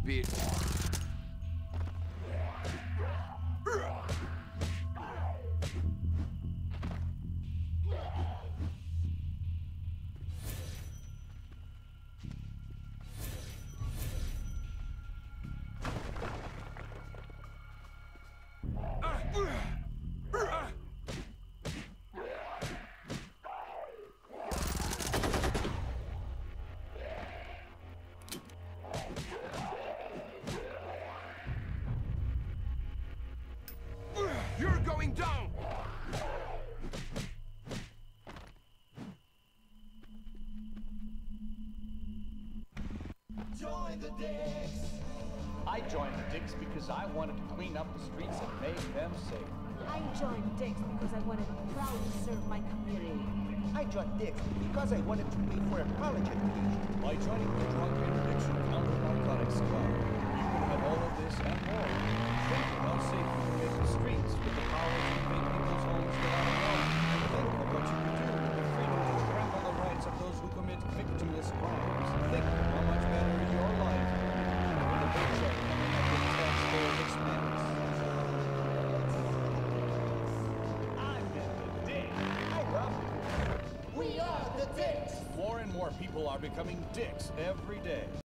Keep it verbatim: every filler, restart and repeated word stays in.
bit. You're going down! Join the Dicks! I joined the Dicks because I wanted to clean up the streets and make them safe. I joined Dicks because I wanted to proudly serve my community. I joined Dicks because I wanted to pay for a college education. By joining the Drunk and Addiction Counter Narcotics Club, you can have all of this and more. Think how safe you can make the streets with the power to invade people's homes without a warrant. Think of what you can do with the freedom to trample the rights of those who commit victimless crimes. Think of how much better your life will be with a paycheck coming at your taxpayer's expense. I've been the Dick. I love it. We are the Dicks! More and more people are becoming dicks every day.